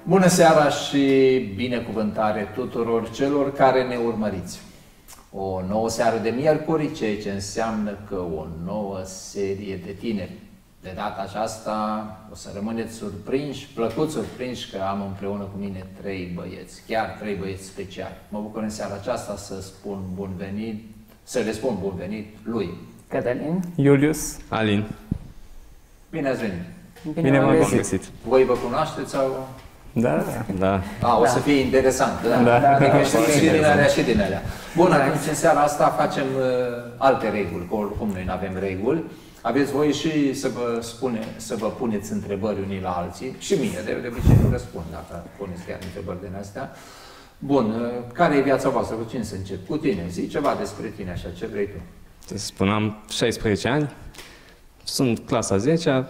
Bună seara și binecuvântare tuturor celor care ne urmăriți. O nouă seară de miercuri, ceea ce înseamnă că o nouă serie de tineri. De data aceasta o să rămâneți surprinși, plăcut surprinși că am împreună cu mine 3 băieți, chiar 3 băieți speciali. Mă bucur în seara aceasta să spun bun venit, să le spun bun venit lui Cătălin, Iulius, Alin. Bine ați venit! Bine v-am găsit! Voi vă cunoașteți sau... Da. O să fie interesant, da? Adică știți și din alea și din alea. Bun, atunci în seara asta facem alte reguli, că oricum noi nu avem reguli. Aveți voie și să vă puneți întrebări unii la alții, și mie, de obicei nu răspund dacă puneți chiar întrebări din astea. Bun, care e viața voastră? Cu cine să încep? Cu tine, zi ceva despre tine, așa, ce vrei tu? Să spun, am 16 ani, sunt clasa 10-a,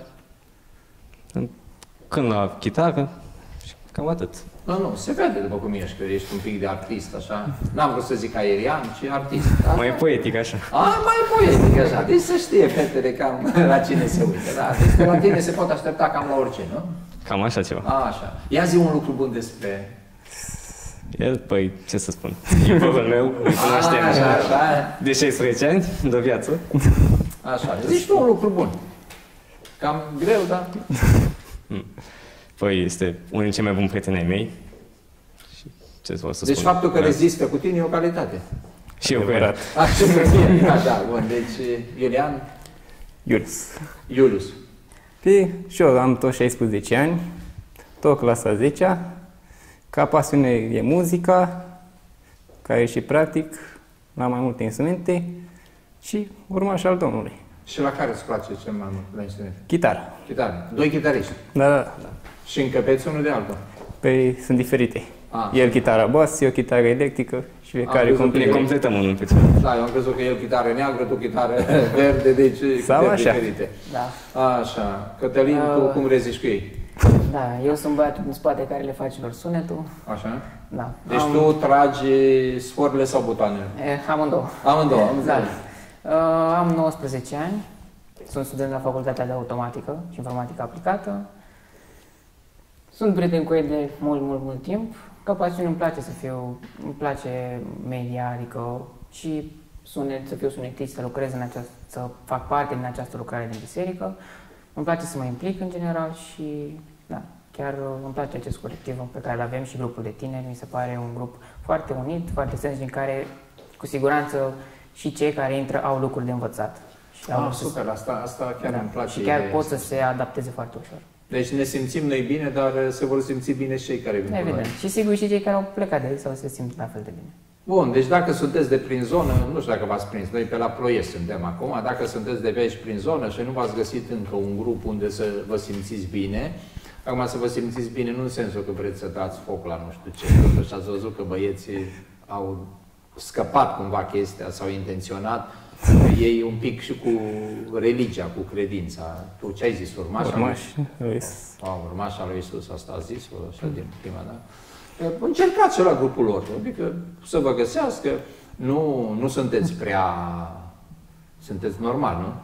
cânt la chitară și cam atât. Nu, se vede după cum ești, că ești un pic de artist, așa. N-am vrut să zic aerian, ci artist. Da? Mai poetic, așa. Mai poetic, așa. Deci să știe fetele cam la cine se uită, da? Deci la tine se pot aștepta cam la orice, nu? Cam așa ceva. Așa. Ia zi un lucru bun despre... El, păi, ce să spun, iubitul meu, îi cunoaștem așa, de 16 ani, de viață. Așa, zici tu un lucru bun. Cam greu, da? Păi, este unul dintre cei mai buni prieteni ai mei. Și ce să spun? Deci faptul că rezistă cu tine e o calitate. Și eu cu el. Așa, bun. Deci, Iulian? Iulius. Păi, și eu am tot 16 ani, tot clasa 10-a. Ca pasiune e muzica, care e și practic la mai multe instrumente și urmaș al Domnului. Și la care îți place cel mai mult la instrumente? Chitară. Chitară. 2 chitariști? Da. Și încăpeți unul de altul? Păi sunt diferite. El chitară bas, eu chitară electrică și fiecare ne completăm unul pe Da, eu am crezut că el chitară neagră, tu chitară verde, deci diferite. Da. Așa. Cătălin, tu cum reziști cu ei? Da, eu sunt băiatul din spate care le face lor sunetul. Așa? Da. Deci tu tragi sforile sau butoanele? Amândouă. Amândouă, am înțeles. Am 19 ani, sunt student la Facultatea de Automatică și Informatică Aplicată. Sunt prieten cu ei de mult timp. Ca pasiune îmi place media, adică și să fiu sunetist, să lucrez să fac parte din această lucrare din biserică. Îmi place să mă implic în general și da, chiar îmi place acest colectiv pe care îl avem și grupul de tineri. Mi se pare un grup foarte unit, foarte strâns, din care cu siguranță și cei care intră au lucruri de învățat. Super, asta chiar îmi place. Și chiar pot să se adapteze foarte ușor. Deci ne simțim noi bine, dar se vor simți bine și cei care vin. Evident. Și sigur și cei care au plecat de aici sau se simt la fel de bine. Bun, deci dacă sunteți de prin zonă, nu știu dacă v-ați prins, noi pe la Ploiești suntem acum, dacă sunteți de pe aici prin zonă și nu v-ați găsit încă un grup unde să vă simțiți bine, acum să vă simțiți bine nu în sensul că vreți să dați foc la nu știu ce, totuși ați văzut că băieții au scăpat cumva chestia sau intenționat, ei un pic și cu religia, cu credința. Tu ce ai zis? Urmașa lui Iisus, asta a zis așa din prima, da? Încercați și la grupul lor, adică să vă găsească, nu sunteți prea... Sunteți normal, nu?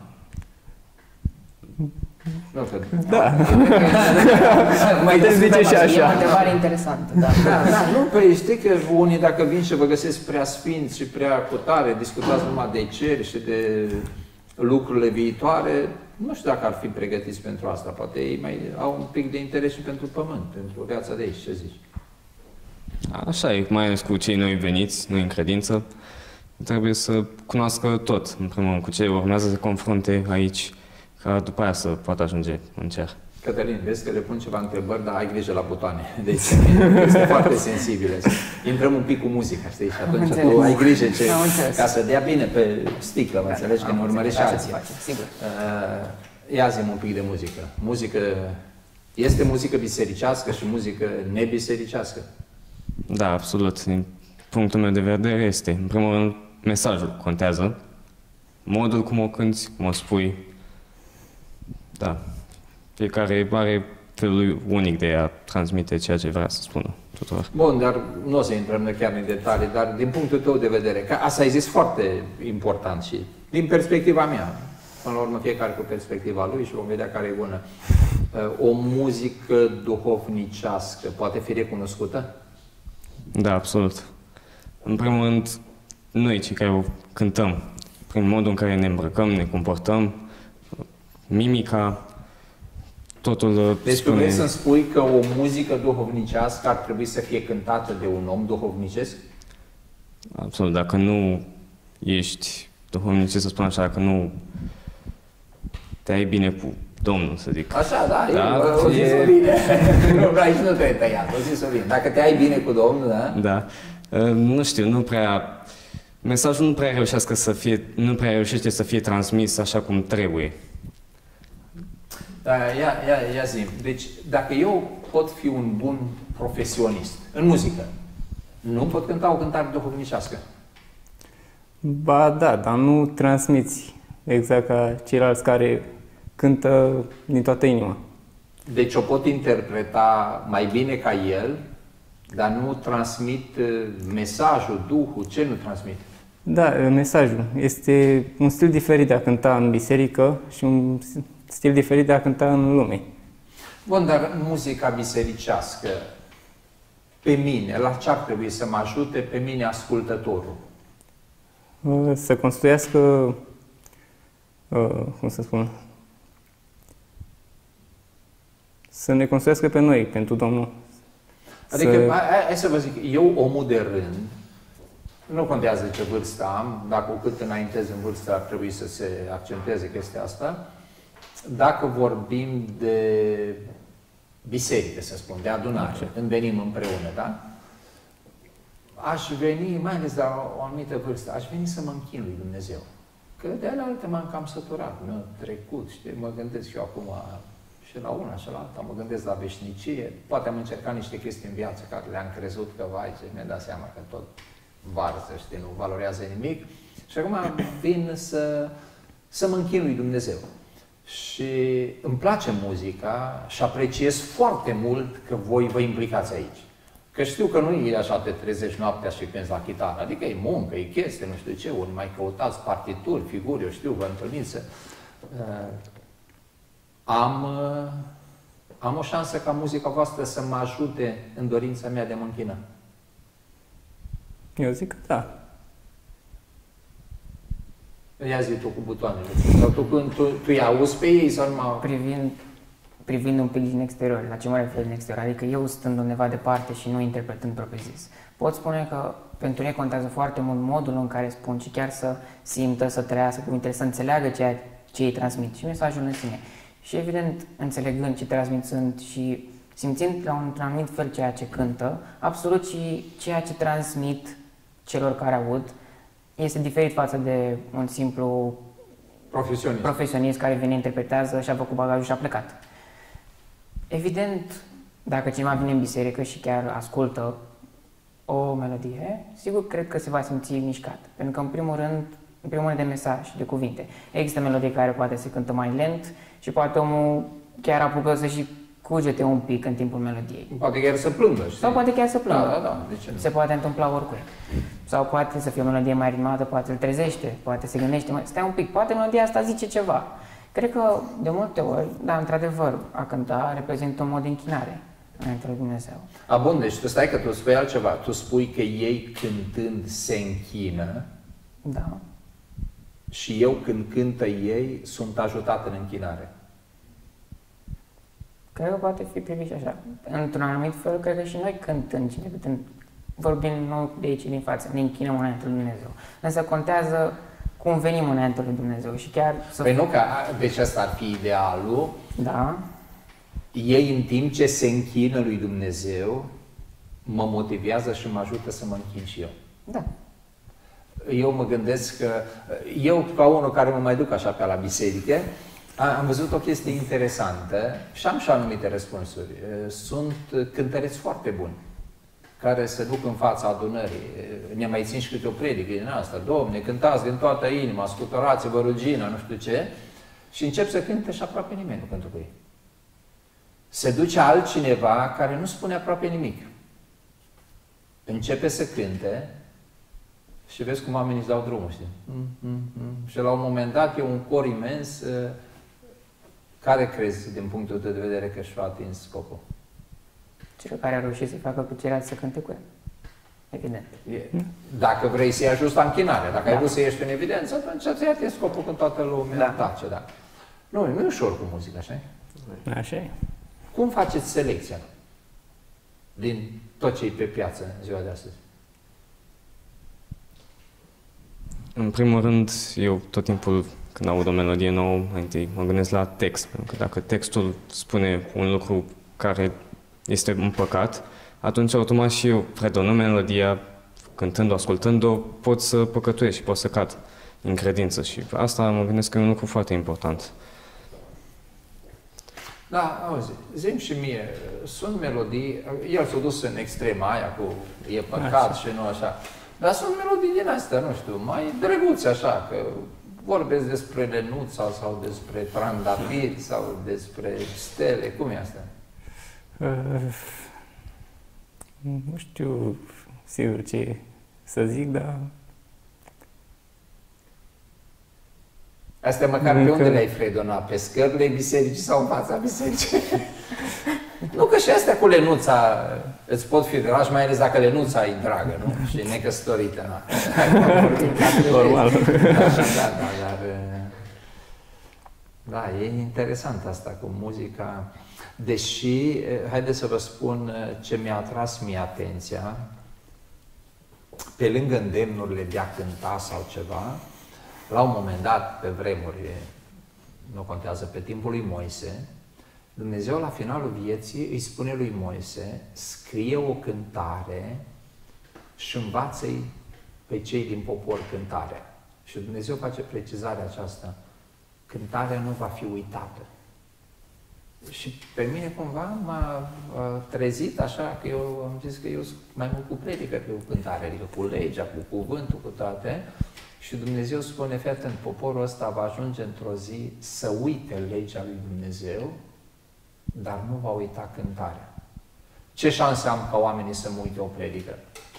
Da. Mai te zice și așa. E o întrebare interesantă, da. Nu, păi știi că unii dacă vin și vă găsesc prea sfinți și prea cutare, discutați numai de cer și de lucrurile viitoare, nu știu dacă ar fi pregătiți pentru asta, poate ei mai au un pic de interes și pentru pământ, pentru viața de aici, ce zici? Așa e, mai ales cu cei noi veniți, noi în credință, trebuie să cunoască tot, în primul rând, cu ce urmează să se confrunte aici, ca după aia să poată ajunge în cer. Cătălin, vezi că le pun ceva întrebări, dar ai grijă la butoane. Deci este foarte sensibile. Intrăm un pic cu muzica, știi? Și atunci tu ai grijă ca să dea bine pe sticlă, mă înțelegi, că ne urmărești și alții. Ia zi-mi un pic de muzică. Este muzică bisericească și muzică nebisericească? Da, absolut. Din punctul meu de vedere este, în primul rând, mesajul contează. Modul cum o cânti, cum o spui. Da. Fiecare are felul unic de a transmite ceea ce vrea să spună tuturor. Bun, dar nu o să intrăm chiar în detalii, dar din punctul tău de vedere, că asta ai zis foarte important și din perspectiva mea, Până la urmă, fiecare cu perspectiva lui și vom vedea care e bună. O muzică duhovnicească poate fi recunoscută? Da, absolut. În primul rând, noi cei care o cântăm, prin modul în care ne îmbrăcăm, ne comportăm, mimica, totul Deci tu spune... vrei să-mi spui că o muzică duhovnicească ar trebui să fie cântată de un om duhovnicesc? Absolut, dacă nu ești duhovnicesc, să spun așa, dacă nu te ai bine cu Domnul, să zic. Așa, da, Da, o zis-o bine. Nu, aici nu te-ai tăiat, o zis-o bine. Dacă te ai bine cu Domnul, da? Da. Nu știu, nu prea... Mesajul nu prea reușește să fie transmis așa cum trebuie. Da, ia zi. Deci, dacă eu pot fi un bun profesionist în muzică, nu pot cânta o cântare duhovnicească. Ba da, dar nu transmiți exact ca ceilalți care cântă din toată inima. Deci o pot interpreta mai bine ca el, dar nu transmit mesajul, Duhul, ce nu transmit? Da, mesajul. Este un stil diferit de a cânta în biserică și un stil diferit de a cânta în lume. Bun, dar muzica bisericească, pe mine, la ce ar trebui să mă ajute pe mine ascultătorul? Să construiască, cum să spun, să ne construiască pe noi, pentru Domnul. Adică, hai să vă zic, eu, omul de rând, nu contează ce vârstă am, dacă cu cât înaintez în vârstă ar trebui să se accentueze chestia asta, dacă vorbim de biserică, să spun, de adunare, când venim împreună, da? Aș veni, mai ales la o anumită vârstă, aș veni să mă închin lui Dumnezeu. Că de alte m-am cam săturat, mi-a trecut, știi, mă gândesc și eu acum și la una și la alta, mă gândesc la veșnicie, poate am încercat niște chestii în viață care le-am crezut că, vai, ce mi-a dat seama că tot varză, știi, nu valorează nimic. Și acum vin să mă închin lui Dumnezeu. Și îmi place muzica și apreciez foarte mult că voi vă implicați aici. Că știu că nu e așa, te trezești noaptea și cânti la chitară, adică e muncă, e chestie, nu știu ce, ori mai căutați partituri, figuri, eu știu, vă întâlniți să... Am o șansă ca muzica voastră să mă ajute în dorința mea de a mă închina. Eu zic că da. Ia zi tu cu butoanele. Sau tu îi auzi pe ei sau numai... Privind un pic din exterior, la ce mă refer din exterior, adică eu stând undeva departe și nu interpretând propriu-zis. Pot spune că pentru ei contează foarte mult modul în care spun și chiar să simtă, să trăiască cuvintele, să înțeleagă ceea ce îi transmit și mesajul în sine. Și evident, înțelegând ce transmițând și simțind la un anumit fel ceea ce cântă, absolut și ceea ce transmit celor care aud este diferit față de un simplu profesionist care vine, interpretează și a făcut bagajul și a plecat. Evident, dacă cineva vine în biserică și chiar ascultă o melodie, sigur cred că se va simți mișcat. Pentru că în primul rând de mesaj, de cuvinte. Există melodii care poate se cântă mai lent și poate omul chiar apucă să și cugete un pic în timpul melodiei. Poate chiar să plângă, știi? Sau poate chiar să plângă. Da, de ce nu? Se poate întâmpla oricui. Sau poate să fie o melodie mai ritmată, poate îl trezește, poate se gândește, stai un pic, poate melodia asta zice ceva. Cred că de multe ori, da, într-adevăr, a cânta reprezintă un mod de închinare înainte lui Dumnezeu. Bun, deci tu stai că tu spui altceva. Tu spui că ei cântând se închină. Da. Și eu când cântă ei sunt ajutat în închinare. Cred că poate fi privit și așa. Într-un anumit fel, cred că și noi cântând și repetând, vorbim noi de aici din față, ne închinăm înainte lui Dumnezeu. Însă contează cum venim înainte lui Dumnezeu și chiar să... Păi nu, că, deci ăsta ar fi idealul. Da. Ei în timp ce se închină lui Dumnezeu, mă motivează și mă ajută să mă închin și eu. Da. Eu mă gândesc că, eu ca unul care mă mai duc așa pe la biserică, am văzut o chestie interesantă și am și anumite răspunsuri. Sunt cântăreți foarte buni, care se duc în fața adunării. Ne mai țin și câte o predică din asta. Domne, cântați din toată inima, scutorați-vă rugina, nu știu ce. Și încep să cânte și aproape nimeni nu cântă cu ei. Se duce altcineva care nu spune aproape nimic. Începe să cânte și vezi cum oamenii își dau drumul, știi? Și la un moment dat e un cor imens. Care crezi, din punctul tău de vedere, că și-a atins scopul? Cel care a reușit să facă pe ceilalți să cânte cu el. Evident. Dacă vrei să-i ajuți la închinare, dacă ai vrut să ieși în evidență, atunci ți-ai atins scopul când toată lumea tace, da. Nu e ușor cu muzica, așa? Așa e. Cum faceți selecția din tot ce e pe piață în ziua de astăzi? În primul rând, eu tot timpul când aud o melodie nouă, mai întâi mă gândesc la text, pentru că dacă textul spune un lucru care este un păcat, atunci automat și eu, predonând melodia, cântând-o, ascultând-o, pot să păcătuiesc și pot să cad în credință și asta mă gândesc că e un lucru foarte important. Da, auzi, zi-mi și mie, sunt melodii, el s-a dus în extrema aia cu e păcat și nu așa, dar sunt melodii din astea, nu știu, mai drăguțe așa, că vorbesc despre Lenuța sau despre trandafiri sau despre stele, cum e asta? Nu știu sigur ce să zic, dar... Astea măcar pe unde le-ai fredonat? Pe scările bisericii sau în fața bisericii? Nu, că și astea cu Lenuța îți pot fi dragi, mai ales dacă Lenuța e dragă, nu? Și necăsătorită, nu? Normal. Da, e interesant asta cu muzica. Deși, haideți să vă spun ce mi-a atras mie atenția, pe lângă îndemnurile de a cânta sau ceva, la un moment dat, pe vremuri, nu contează, pe timpul lui Moise, Dumnezeu la finalul vieții îi spune lui Moise, scrie o cântare și învață-i pe cei din popor cântarea. Și Dumnezeu face precizarea aceasta, cântarea nu va fi uitată. Și pe mine cumva m-a trezit așa că eu am zis că eu sunt mai mult cu predică că cu cântare, adică cu legea, cu cuvântul, cu toate. Și Dumnezeu spune, fii atent, poporul ăsta va ajunge într-o zi să uite legea lui Dumnezeu, dar nu va uita cântarea. Ce șanse am ca oamenii să mă uite o predică?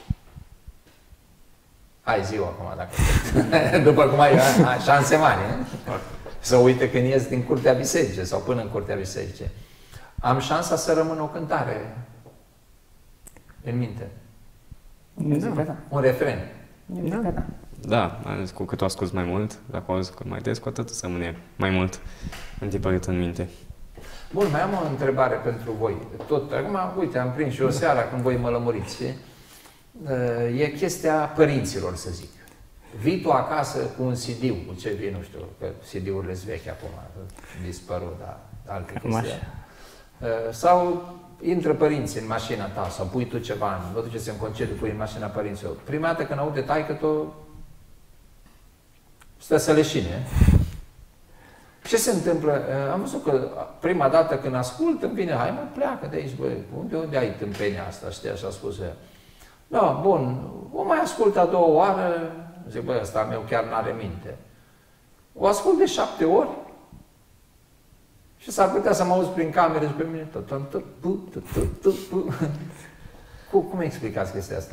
Hai, zi-o acum, dacă... După cum ai șanse mari, să uite când ies din curtea bisericii sau până în curtea bisericii. Am șansa să rămână o cântare în minte. Da. Un refren. Da, mai ales cu cât o asculți mai mult, dacă o auzi mai des, cu atât să rămâne mai mult întipărit în minte. Bun, mai am o întrebare pentru voi. Tot, acum, uite, am prins și o seara când voi mă lămuriți. E chestia părinților, să zic. Vii tu acasă cu un CD, cu ce vii, nu știu, că CD-urile sunt vechi acum, dispărut, dar alte chestii. Sau intră părinții în mașina ta, sau pui tu ceva, vă duceți în concediu, pui în mașina părinților. Prima dată când aude taică-tu, stă să leșine. Ce se întâmplă? Am văzut că prima dată când ascult, îmi vine, hai mă, pleacă de aici, băi, unde ai tâmpenia asta, știi, așa a spus ea. Da, bun, o mai ascult a doua oară, zic, băi, ăsta meu chiar n-are minte. O ascult de 7 ori și s-ar putea să mă auzi prin cameră și pe mine, cum explicați chestia asta?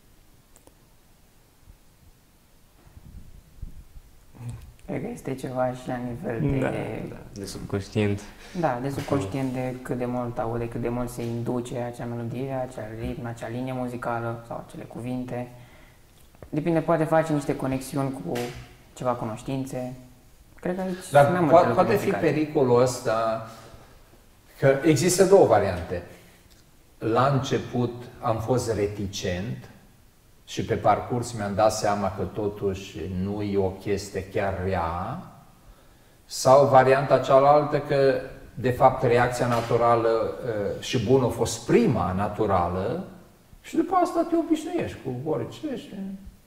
Cred că este ceva și la nivel de subconștient. Da, de subconștient, de cât de mult aude, cât de mult se induce acea melodie, acea ritm, acea linie muzicală sau acele cuvinte. Depinde, poate face niște conexiuni cu ceva cunoștințe. Cred că aici dar poate fi pericolul ăsta că există două variante. La început am fost reticent și pe parcurs mi-am dat seama că totuși nu e o chestie chiar rea, sau varianta cealaltă că de fapt reacția naturală și bună a fost prima naturală și după asta te obișnuiești cu orice și...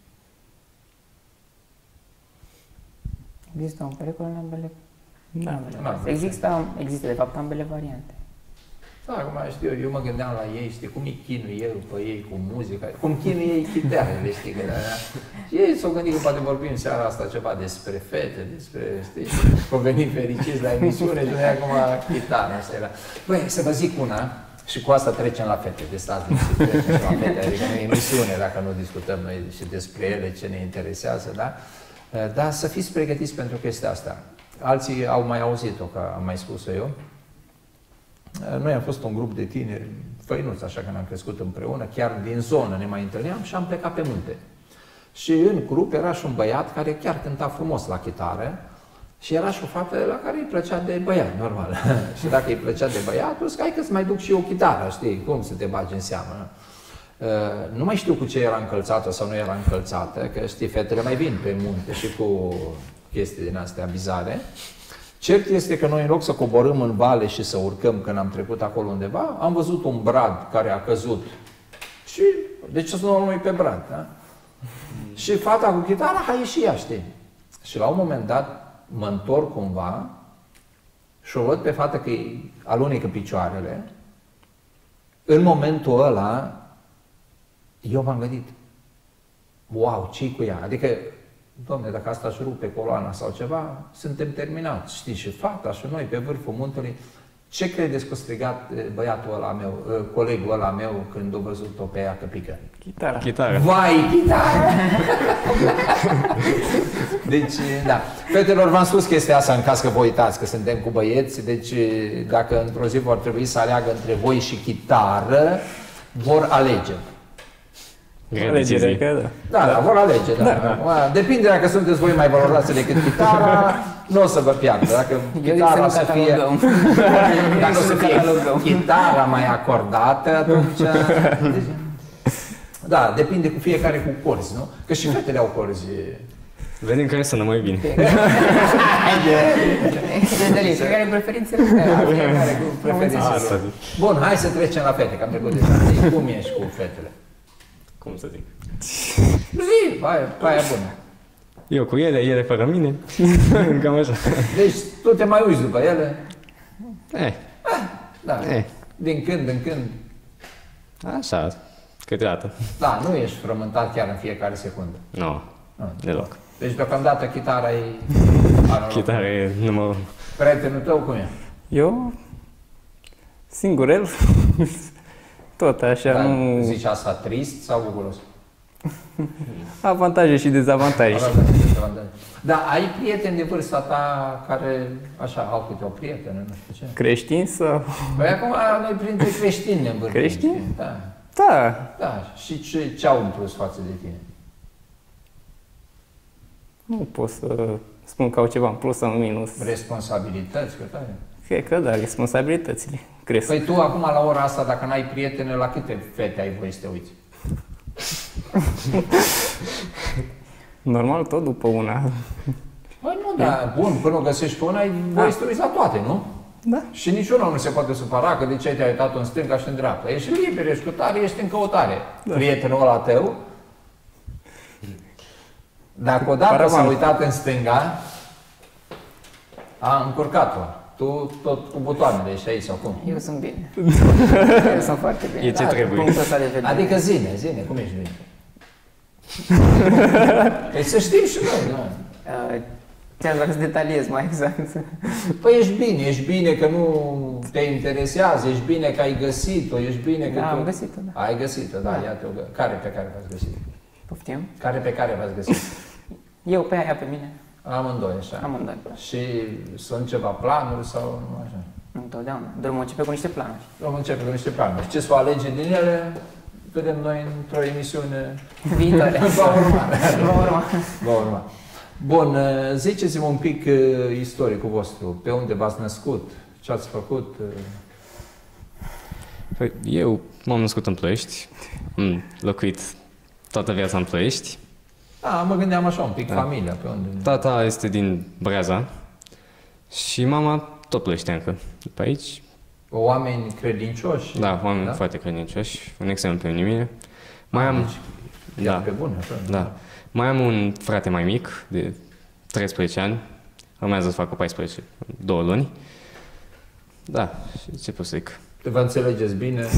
Există un pericol în ambele. Da. Există de fapt ambele variante. Da, acum știu, eu mă gândeam la ei, știi, cum îi chinui eu pe ei cu muzica, cum chinui ei chitarele, știi, că și ei s-au gândit că poate vorbim seara asta ceva despre fete, despre, știi, și au venit fericiți la emisiune și noi acum chitară, asta era. Băi, să vă zic una, Și cu asta trecem la fete, de stați trecem și la fete, adică nu e emisiune dacă nu discutăm noi și despre ele, ce ne interesează, da? Dar să fiți pregătiți pentru chestia asta. Alții au mai auzit-o, că am mai spus-o eu. Noi am fost un grup de tineri, făinuți, așa că ne-am crescut împreună, chiar din zonă ne mai întâlneam și am plecat pe munte. Și în grup era și un băiat care chiar cânta frumos la chitară și era și o fată la care îi plăcea de băiat, normal. Și dacă îi plăcea de băiatul, zic, hai că-ți mai duc și eu o chitară, știi, cum să te bagi în seamă. Nu mai știu cu ce era încălțată sau nu era încălțată, că știi, fetele mai vin pe munte și cu chestii din astea bizare. Cert este că noi, în loc să coborâm în vale și să urcăm când am trecut acolo undeva, am văzut un brad care a căzut. Și deci să luăm noi pe brad, da? Și fata cu chitara a ieșit ea, știi? Și la un moment dat mă întorc cumva și o văd pe fată că îi alunecă picioarele. În momentul ăla, eu m-am gândit, wow, ce-i cu ea? Adică, Doamne, dacă asta își rupe coloana sau ceva, suntem terminați, știi? Și fata și noi pe vârful muntelui. Ce credeți că a strigat băiatul ăla meu, colegul ăla meu, când a văzut-o pe ea că pică? Chitara. Chitară. Vai, chitară! Deci, da. Fetelor, v-am spus chestia asta în caz că vă uitați, că suntem cu băieți, deci dacă într-o zi vor trebui să aleagă între voi și chitară, vor alege. Alegere, că da. Da, vor alege, da. Depinde dacă sunteți voi mai valoroase decât chitara, nu o să vă piardă. Dacă chitara o să fie, dacă o să fie chitara mai acordată, atunci... Da, depinde cu fiecare cu corzi, nu? Că și fetele au corzi. Vedem care sună mai bine. Fiecare preferințele. Fiecare cu preferințele. Bun, hai să trecem la fete, că am trecut deja. Cum ești cu fetele? Cum să zic? Zi, aia bună. Eu cu ele fără mine. Cam așa. Deci tu te mai uiți după ele? Da. Din când în când. Așa, câteodată. Da, nu ești frământat chiar în fiecare secundă. Nu, deloc. Deci deocamdată chitara e... Chitara e numărul. Prietenul tău cum e? Eu, singurel, tot așa, Da, nu... zici asta trist sau bucuros? Avantaje și dezavantaje. Da, ai prieteni de vârsta ta care, așa, au câte o prietenă, nu știu ce? Creștin sau... Păi acum noi printre creștini ne învârtim. Creștini? Da. Da. Da, și ce au în plus față de tine? Nu pot să spun că au ceva în plus sau în minus. Responsabilități, că tare. Cred că da, responsabilitățile cresc. Păi tu acum la ora asta, dacă n-ai prietene, la câte fete ai voie să te uiți? Normal, tot după una. Păi nu, da, bun, până o găsești pe una, ai voie să te uiți la toate, nu? Da. Și niciuna nu se poate supăra că de ce te-ai uitat în stânga și în dreapta. Ești liber, ești cu tare, ești în căutare. Da. Prietenul ăla tău, dacă odată s-a uitat în stânga, a încurcat-o. Tu tot cu butoanele ești aici sau cum? Eu sunt bine. Eu sunt foarte bine. E ce trebuie. Punctul ăsta de vedere. Adică zine, cum ești bine? Păi să știm și noi, nu? Ți-aș vrea să detaliez mai exact. Păi ești bine că nu te interesează, ești bine că ai găsit-o, ești bine că Da, tu... am găsit-o, da. Ai găsit-o, da, iată-o. Care pe care v-ați găsit? Poftim? Care pe care v-ați găsit? Eu pe aia, pe mine. Amândoi, așa. Amândoi. Și sunt ceva planuri sau nu așa? Întotdeauna. Drumul începe cu niște planuri. Vom începe cu niște planuri. Ce să alege din ele, vedem noi într-o emisiune Viitoare. Va urma. Bun, ziceți-mă un pic istoricul vostru. Pe unde v-ați născut? Ce ați făcut? Păi, eu m-am născut în Ploiești, am locuit toată viața în Ploiești. Da, mă gândeam așa un pic, familia, pe unde... Tata este din Breaza și mama tot ploieșteancă. După aici, Oameni credincioși? da, oameni foarte credincioși, un exemplu pentru mine. Mai am... Deci, da, pe bune, așa. da. Mai am un frate mai mic, de 13 ani, urmează să facă 14, 2 luni. Da, și ce pot să zic? Vă înțelegeți bine?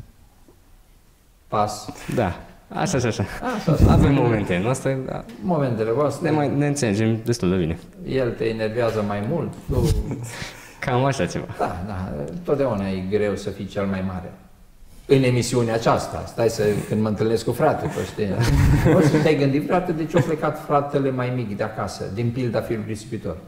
Pas. Da, așa. Avem momente noastre, dar Momentele voastre. ne înțelegem destul de bine. El te enervează mai mult, tu... Cam așa ceva. Da, totdeauna e greu să fii cel mai mare. în emisiunea aceasta. Stai când mă întâlnesc cu fratele, știi? O să te-ai gândit, frate, de ce a plecat fratele mai mic de acasă, din pilda fiului risipitor?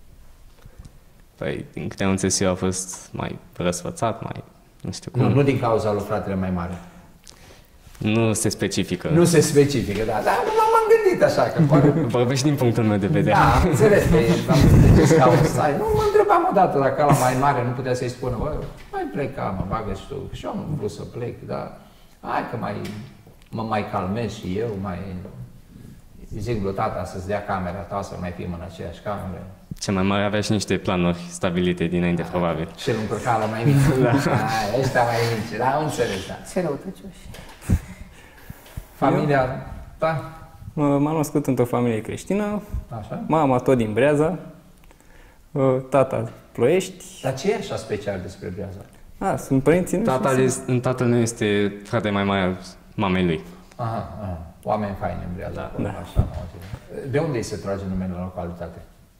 Păi, din câte am înțeles eu, a fost mai răsfățat, mai nu știu cum. Nu din cauza lui fratele mai mare. Nu se specifică. Nu se specifică, da. Dar m-am gândit așa, că poate... Vorbești din punctul meu de vedere. Da, am înțeles că am înțeles de ce scaun stai. Nu, mă întrebam odată dacă la mai mare nu putea să-i spună, bă, mai pleca, mă bagă și tu. Și eu am vrut să plec, dar hai că mă mai calmez și eu, mai... Zic lui tata să-ți dea camera ta, să mai fim în aceeași cameră. Cel mai mare avea și niște planuri stabilite dinainte, probabil. Și îl încurca la mai mic. Da. Ăștia mai mici, da, am înțeles, da. Ce răutăcioși. Familia ta? M-am născut într-o familie creștină, Așa? mama tot din Breaza, tata Ploiești. Dar ce e așa special despre Breaza? Sunt părinții noștri. Tatăl nu este frate mai mare al mamei lui. Aha. Oameni faini în Breaza. Da. Așa, de unde îi se trage numele la localitate?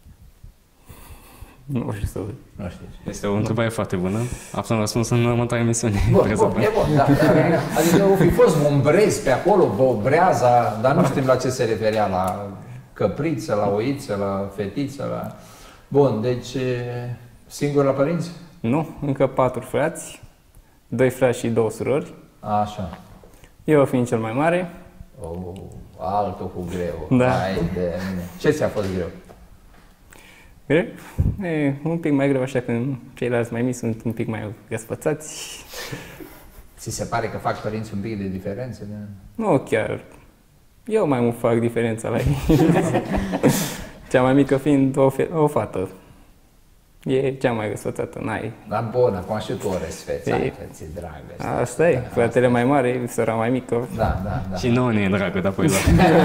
Nu știu să văd. Nu știți. Este o întrebare foarte bună. Aflăm răspunsul în următoarea emisiune. Bun, e bun, da. Adică au fi fost Mombrezi pe acolo, Breaza, dar nu știm la ce se referea, la căpriță, la oiță, la fetiță, la... Bun, deci singur la părinți? Nu, încă 4 frați, 2 frați și 2 surori. Așa. Eu fiind cel mai mare. Altul cu greu. Da. Hai de mine. Ce ți-a fost greu? Greu? E un pic mai greu, așa că ceilalți mai mici sunt un pic mai răsfățați. Ți se pare că fac părinți un pic de diferență? Nu chiar. Eu mai mult fac diferența la ei. Cea mai mică fiind o fată. E cea mai răsfățată, n-ai. Da, bun, acum și tu o răsfeți, ai că ți-e dragă. Asta e, fratele mai mare, sora mai mică. Da. Și nouă ne e dragă, dar apoi la...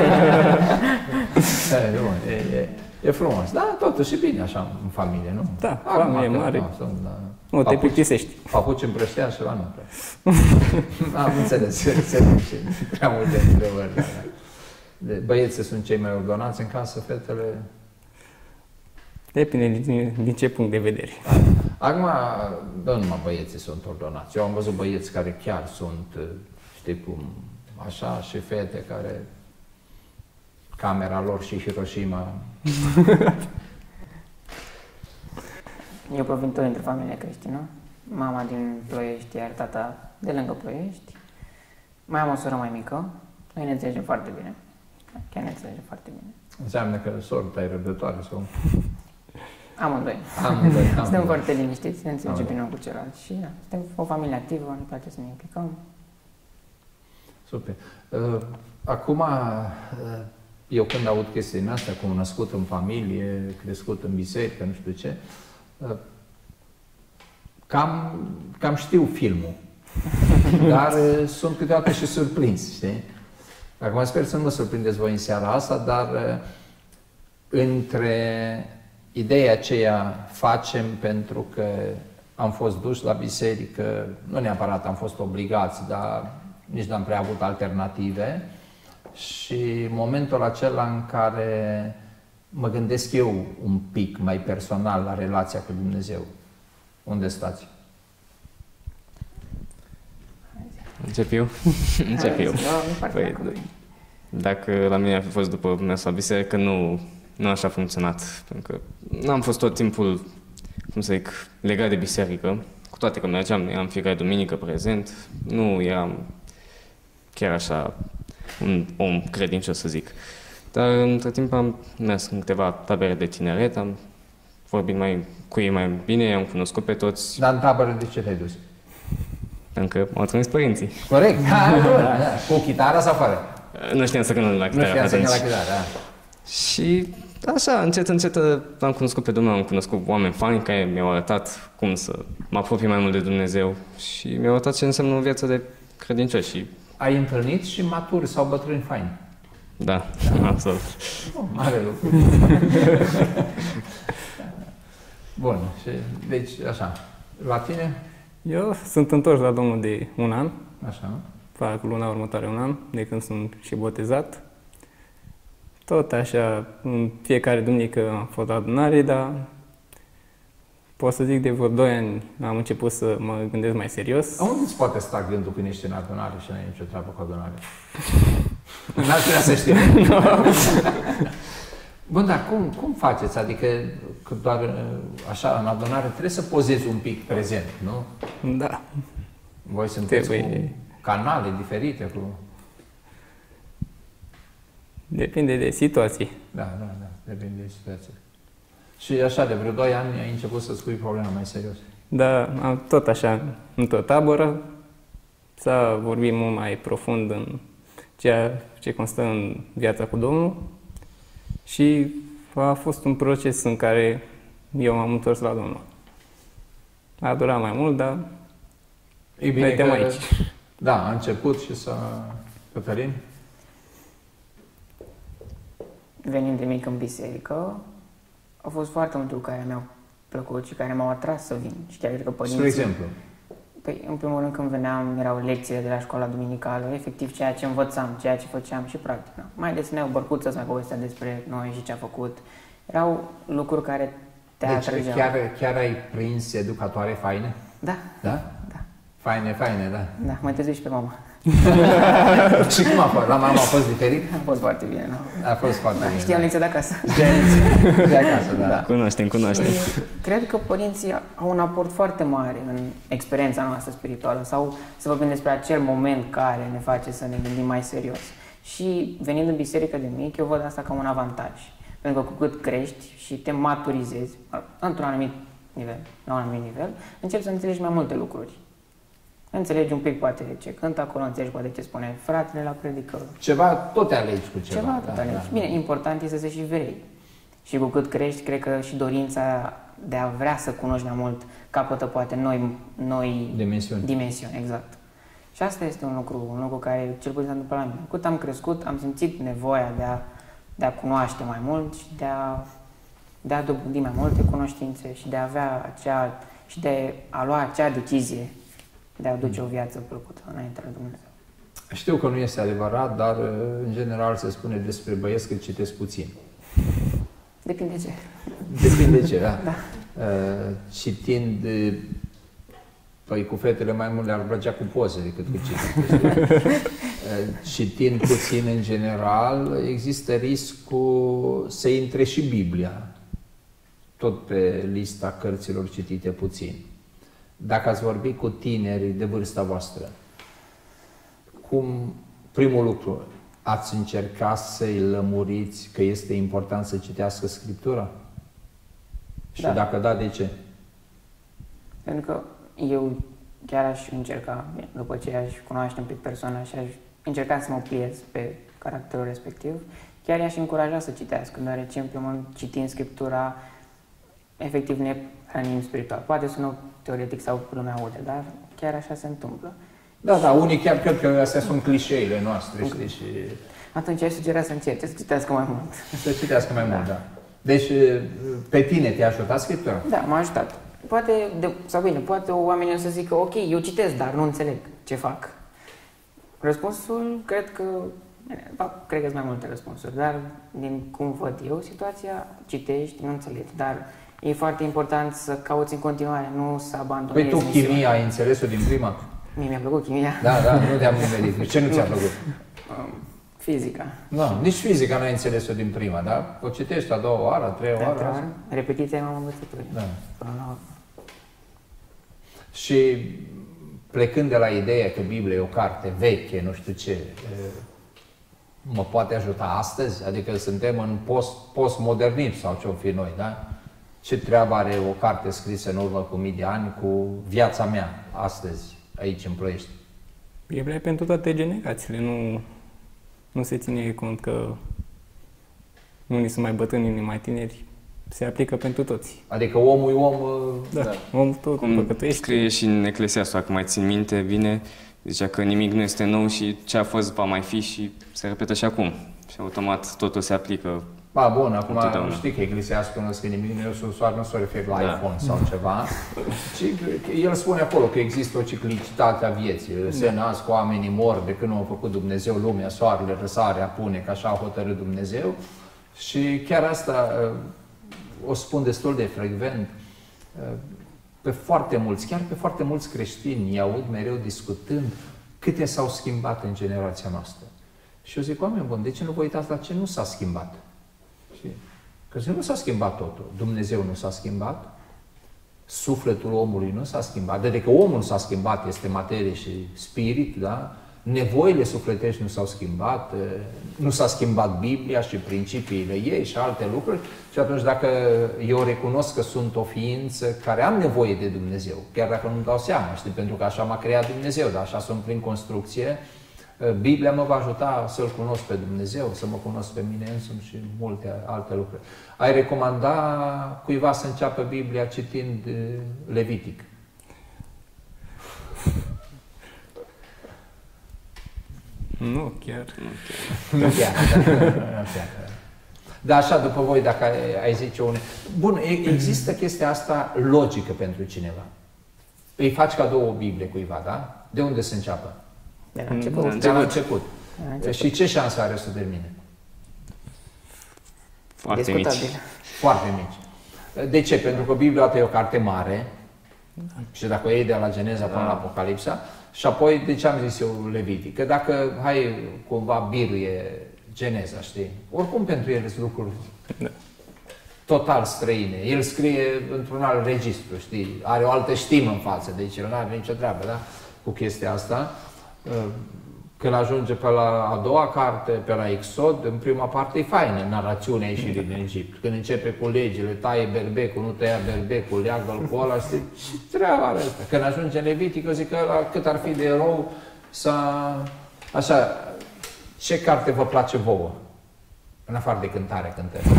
E frumos, da, totuși e bine așa în familie, nu? Da, familie mare. Nu te papuci, plictisești. Papuci împrăștea și la nu prea. Am înțeles, se duce prea multe întrebări. Băieții sunt cei mai ordonați în casă, fetele... Depinde din ce punct de vedere. Acum, nu numai băieții sunt ordonați. Eu am văzut băieți care chiar sunt, știi cum, așa, și fete care... Camera lor și Hiroshima. Eu provin tot dintre familie creștină. Mama din Ploiești, iar tata de lângă Ploiești. Mai am o soră mai mică. Noi ne înțelegem foarte bine. Chiar ne înțelegem foarte bine. Înseamnă că sora ta e răbdătoare sau? Amândoi. Suntem foarte liniștiți, ne înțelegem bine unul cu celălalt. Și da, suntem o familie activă, ne place să ne implicăm. Super. Acum, eu când aud chestiile astea, cum născut în familie, crescut în biserică, nu știu ce, cam știu filmul, dar sunt câteodată și surprins, știi? Acum sper să nu mă surprindeți voi în seara asta, dar între ideea aceea facem pentru că am fost duși la biserică, nu neapărat am fost obligați, dar nici n-am prea avut alternative, și momentul acela în care mă gândesc eu un pic mai personal la relația cu Dumnezeu. Unde stați? Încep eu? Încep eu. Păi, dacă la mine a fost după mers la biserică, nu așa a funcționat. Pentru că n-am fost tot timpul, cum să zic, legat de biserică. Cu toate că eram fiecare duminică prezent, nu eram chiar așa un om credincios, să zic. Dar între timp am mers în câteva tabere de tineret, am vorbit cu ei mai bine, i-am cunoscut pe toți. Dar în tabără de ce te-ai dus? Încă m-au trimis părinții. Corect. Cu chitara sau fără? Nu știam să cântă la chitară. Nu știam să cântă la chitară, da. Și așa, încet am cunoscut pe Domnul, am cunoscut oameni faini care mi-au arătat cum să mă apropii mai mult de Dumnezeu și mi-au arătat ce înseamnă o viață de credincios. Și ai întâlnit și maturi sau bătrâni faini? Da, absolut. Mare lucru. Bun, și deci așa, la tine? Eu sunt întors la Domnul de un an. Așa. Fac luna următoare un an, de când sunt și botezat. Tot așa, în fiecare duminică am fost la adunare, dar pot să zic de vreo 2 ani am început să mă gândesc mai serios. Unde îți poate sta gândul când ești în adunare și n-ai nicio treabă cu adunare? N-aș vrea să știu. Bun, dar cum faceți? Adică că doar așa în adunare trebuie să pozezi un pic prezent, nu? Da. Voi sunteți cu canale diferite, cu... Depinde de situații. Da, depinde de situație. Și așa, de vreo 2 ani ai început să-ți pui problema mai serios. Da, am tot așa, într-o tabără, s-a vorbit mult mai profund în ceea ce constă în viața cu Domnul și a fost un proces în care eu m-am întors la Domnul. A durat mai mult, dar E bine suntem că, aici. Da, a început și s-a... Cătălin? Venind de mic în biserică, au fost foarte multe lucruri care mi-au plăcut și care m-au atras să vin. Și chiar cred că părinții... Spre exemplu? Păi, în primul rând, când veneam, erau lecțiile de la școala duminicală, efectiv ceea ce învățam, ceea ce făceam și practic. Mai ales ne-au bărcuță să mai povestea despre noi și ce a făcut. Erau lucruri care te atrăgeau. Chiar ai prins educatoare faine? Da. Da? Da. Faine, da. Da, mai târziu și pe mama. Și cum a fost? La mama a fost diferit? A fost foarte bine, nu? A fost foarte bine. Știam lecția de acasă. De acasă, da. Cunoaștem. Și cred că părinții au un aport foarte mare în experiența noastră spirituală sau să vorbim despre acel moment care ne face să ne gândim mai serios. Și venind în biserică de mic, eu văd asta ca un avantaj. Pentru că cu cât crești și te maturizezi, într-un anumit nivel, la un anumit nivel, începi să înțelegi mai multe lucruri. Înțelegi un pic poate ce cântă acolo, înțelegi poate ce spune fratele la predică. Ceva, tot te alegi cu ceva. Tot alegi. Bine, important este să și vrei. Și cu cât crești, cred că și dorința de a vrea să cunoști mai mult capătă poate noi dimensiuni, exact. Și asta este un lucru care cel puțin s-a întâmplat la mine. Cât am crescut, am simțit nevoia de a cunoaște mai mult și de a dobândi mai multe cunoștințe și de a avea și de a lua acea decizie de a duce o viață plăcută înaintea lui Dumnezeu. Știu că nu este adevărat, dar în general se spune despre băieți că citesc puțin. Depinde ce. Depinde ce, da. Da. Citind, păi cu fetele mai mult le-ar plăcea cu poze decât cu citind. Citind puțin în general, există riscul să intre și Biblia, tot pe lista cărților citite puțin. Dacă ați vorbit cu tineri de vârsta voastră, primul lucru, ați încercat să-i lămuriți că este important să citească Scriptura? Și dacă da, de ce? Pentru că eu chiar aș încerca, după ce aș cunoaște un pic persoana și aș încerca să mă pliez pe caracterul respectiv, chiar i-aș încuraja să citească, deoarece, în primul rând, citind Scriptura, efectiv ne hrănim spiritual. Poate sună teoretic sau lumea aude, dar chiar așa se întâmplă. Da, unii chiar cred că astea sunt clișeile noastre, știi, și... Atunci aș sugera să încerce, să citească mai mult. Să citească mai mult, da. Deci, pe tine te-a ajutat Scriptura? Da, m-a ajutat. Poate oamenii o să zică, ok, eu citesc, dar nu înțeleg ce fac. Răspunsul, cred că sunt mai multe răspunsuri, dar din cum văd eu situația, citești, nu înțelegi, dar e foarte important să cauți în continuare, nu să abandonezi. Păi tu chimia ai înțeles-o din prima? Mie mi-a plăcut chimia. Da, nu te-am nimerit. Ce nu ți-a plăcut? Fizica. Nu, nici fizica n-ai înțeles-o din prima, da? O citești a doua oară, a treia oară. Repetiția m-am învățături. Da. Și plecând de la ideea că Biblia e o carte veche, nu știu ce, mă poate ajuta astăzi? Adică suntem în postmodernism sau ce-o fi noi, da? Ce treabă are o carte scrisă în urmă cu mii de ani cu viața mea astăzi, aici în Ploiești? Biblia e pentru toate generațiile, nu se ține cont că unii sunt mai bătrâni, unii mai tineri. Se aplică pentru toți. Adică omul e om... Da, omul tot păcătuiește. Scrie și în Eclesiastul, dacă mai țin minte, bine, zicea că nimic nu este nou și ce a fost va mai fi și se repetă și acum. Și automat totul se aplică. Bun, acum știi că Eclesiastul nu scrie nimic, nu se referă la iPhone sau ceva. Și el spune acolo că există o ciclicitate a vieții. Se nasc oamenii, mor de când nu a făcut Dumnezeu lumea, soarele răsare, apune, că așa a hotărât Dumnezeu. Și chiar asta o spun destul de frecvent. pe foarte mulți, chiar pe foarte mulți creștini, îi aud mereu discutând câte s-au schimbat în generația noastră. Și eu zic, oameni buni, de ce nu vă uitați la ce nu s-a schimbat? Că nu s-a schimbat totul. Dumnezeu nu s-a schimbat, sufletul omului nu s-a schimbat, adică omul s-a schimbat, este materie și spirit, da? Nevoile sufletești nu s-au schimbat, nu s-a schimbat Biblia și principiile ei și alte lucruri. Și atunci dacă eu recunosc că sunt o ființă care am nevoie de Dumnezeu, chiar dacă nu-mi dau seama, știi, pentru că așa m-a creat Dumnezeu, dar așa sunt prin construcție, Biblia mă va ajuta să-L cunosc pe Dumnezeu, să mă cunosc pe mine însumi și multe alte lucruri. Ai recomanda cuiva să înceapă Biblia citind Levitic? Nu chiar. Nu chiar. Dar așa, după voi, dacă ai zice une... Bun, există chestia asta logică pentru cineva. Îi faci cadou o Biblie cuiva, da? De unde să înceapă? De la început. De la început. Și ce șansă are să termine? Foarte mici. Foarte mici. De ce? Pentru că Biblia e o carte mare și dacă o iei de la Geneza până la Apocalipsa, și apoi, de ce am zis eu Levitic? Că dacă, hai, cumva biruie Geneza, știi? Oricum pentru el sunt lucruri total străine. El scrie într-un alt registru, știi? Are o altă știmă în față, deci el nu are nicio treabă, da? Cu chestia asta. Când ajunge pe la a doua carte, pe la Exod, în prima parte e faină, narațiunea ieșirii din Egipt. Când începe cu legile, taie berbecul, nu tăia berbecul, leagă-l cu ăla, știi? Ce treaba are asta? Când ajunge în Levitic, eu zic că ăla, cât ar fi de erou, așa, ce carte vă place vouă? În afară de cântare, cântăm.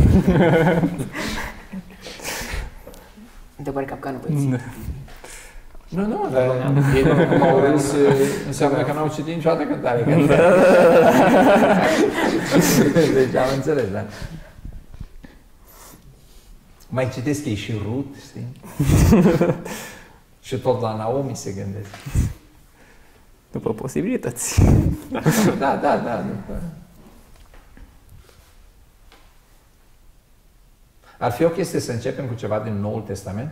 Întrebări capcană, băieți. Nu, dar ei nu m-au râs, înseamnă că n-au citit niciodată cântare. Deci am înțeles, da? Mai citesc ei și Rut, știi? Și tot la Naomi se gândesc. După posibilități. Da. Ar fi o chestie să începem cu ceva din Noul Testament?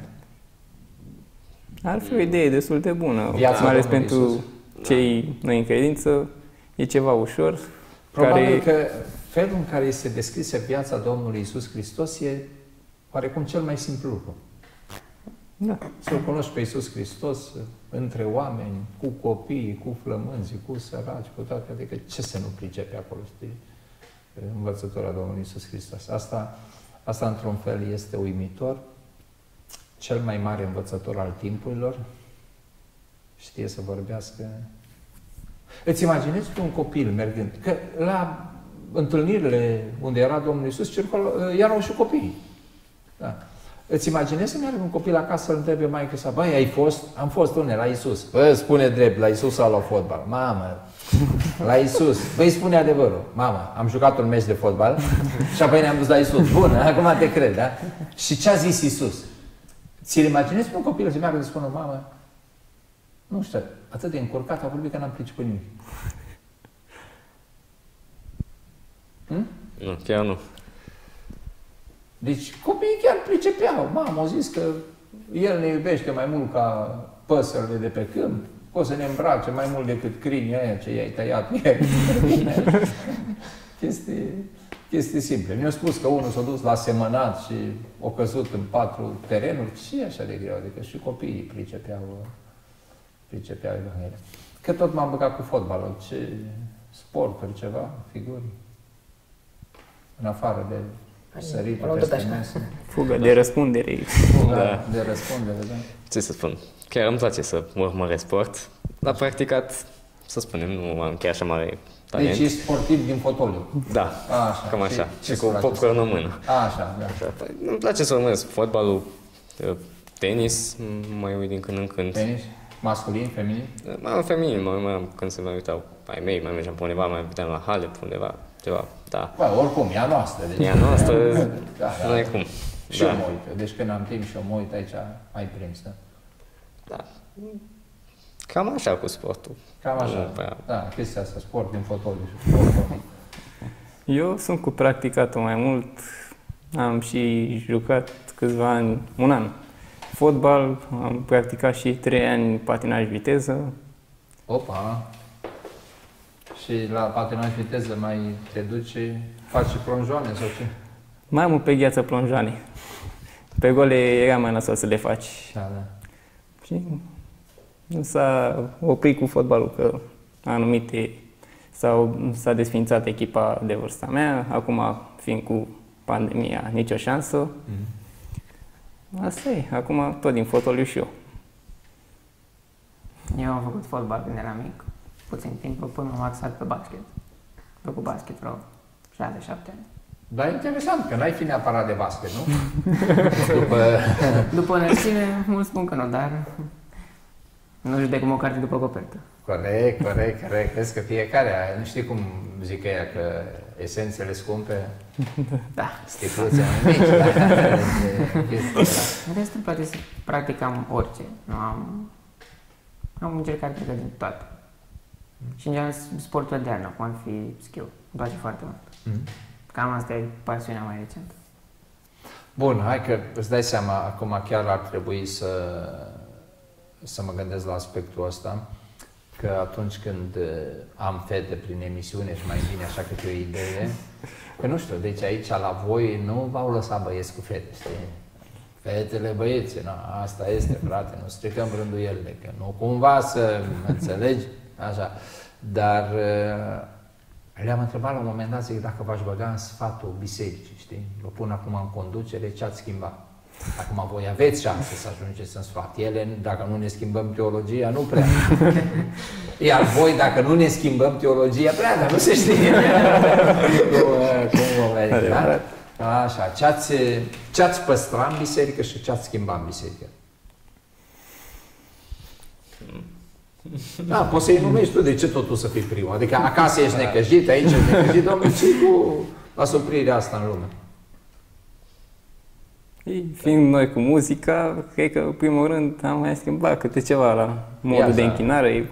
Ar fi o idee destul de bună, Viața mai ales Domnului pentru Iisus. cei noi în credință. E ceva ușor. Probabil că felul în care este descrisă viața Domnului Iisus Hristos e oarecum cel mai simplu lucru. Da. Să-L cunoști pe Iisus Hristos între oameni, cu copii, cu flămânzi, cu săraci, cu toate. Adică ce să nu pricepe acolo, știi? Învățătura Domnului Iisus Hristos. Asta într-un fel este uimitor. Cel mai mare învățător al timpurilor știe să vorbească. Îți imaginezi tu un copil mergând, că la întâlnirile unde era Domnul Iisus erau și copii. Da. Îți imaginezi să meargă un copil acasă să-l întrebe maică sa, băi, ai fost? Am fost unde? La Iisus. Bă, spune drept, la Iisus sau la fotbal? Mamă, la Iisus. Băi, spune adevărul. Mamă, am jucat un meci de fotbal și apoi ne-am dus la Iisus. Bun, acum te cred, da? Și ce a zis Iisus? Ți-l imaginezi pe un copil să meargă să spună, mamă, nu știu, atât de încurcat a vorbit că n-am priceput nimic. Nu, chiar nu. Deci copiii chiar pricepeau. Mamă, au zis că El ne iubește mai mult ca păsările de pe câmp, o să ne îmbrace mai mult decât câinii aia ce i-ai tăiat ieri. Chestii simple. Mi-au spus că unul s-a dus la semănat și a căzut în 4 terenuri. Ce e așa de greu? Adică și copiii pricepeau Evanghelia. Că tot m-am băgat cu fotbalul. Ce sporturi, ceva, figuri. În afară de săritul peste mesă. Fugă de răspundere. Da, de răspundere, da. Ce să spun? Chiar îmi place să urmăresc sport. La practicat, să spunem, nu am chiar așa mare talent. Deci ești sportiv din fotoliu. Da, așa, cam așa. Și cu place popcorn în mână. Așa, da. Așa. Îmi place să urmăresc fotbalul, tenis, mai uit din când în când. Tenis? Masculin, feminin? Mai feminin, mai când se mai uitau ai mei, mai mergeam pe undeva, mai puteam la hale, pe undeva, ceva, da. Bă, oricum, e a noastră. Deci... E a noastră, da. Nu ai cum. Și eu mă uit. Deci când am timp și eu mă uit aici, ai prins, da? Da. Cam așa cu sportul. Cam așa. Prea... Da, chestia asta, sport din fotoliu și sport. Eu sunt cu practicatul mai mult. Am și jucat câțiva ani, un an, Fotbal, am practicat și 3 ani patinaj viteză. Opa! Și la patinaj viteză mai te duci, faci și plonjoane sau ce? Mai mult pe gheață plonjoane. Pe gole era mai nasol să le faci. Da, da. Și nu s-a oprit cu fotbalul, că anumite s-a desființat echipa de vârsta mea. Acum, fiind cu pandemia, nicio șansă. Asta e. Acum tot din fotoliu și eu. Eu am făcut fotbal când eram mic, puțin timp, până m-am axat pe basket. Am făcut basket vreo 6-7 ani. Dar e interesant, că n-ai fi neapărat de basket, nu? După înălțime, mulți spun că nu, dar nu judecăm o carte după copertă. Corect. Vezi că fiecare, nu știi cum zic ea, că esențele scumpe, Da. sticluțe mai mici, În rest îmi place să practicam orice. Am încercat cred că din toate. Și în general sportul de iarnă, cum ar fi skill. Îmi place foarte mult. Cam asta e pasiunea mai recentă. Bun, hai că îți dai seama, acum chiar ar trebui să mă gândesc la aspectul ăsta, că atunci când am fete prin emisiune și mai vine așa câte o idee, că nu știu, deci aici la voi nu v-au lăsat băieți cu fete, știi? Fetele, băieții, na, asta este, frate, nu stricăm rânduielile, că nu cumva să înțelegi, așa, dar le-am întrebat la un moment dat, zic, dacă v-aș băga în sfatul bisericii, știi? Vă pun acum în conducere, ce-ați schimba? Acum voi aveți șanse să ajungeți în sfat. Ele, dacă nu ne schimbăm teologia, nu prea. Iar voi, dacă nu ne schimbăm teologia, prea, dar nu se știe. Cum vă merge, da? Așa, ce-ați păstra în biserică și ce-ați schimba în biserică? Da, poți să-i numești tu, de ce totul să fii primul? Adică acasă ești necăjit, aici ești necăjit, Doamne, ce cu la suprirea asta în lume? Fiind noi cu muzica, cred că, în primul rând, am mai schimbat câte ceva la modul de închinare.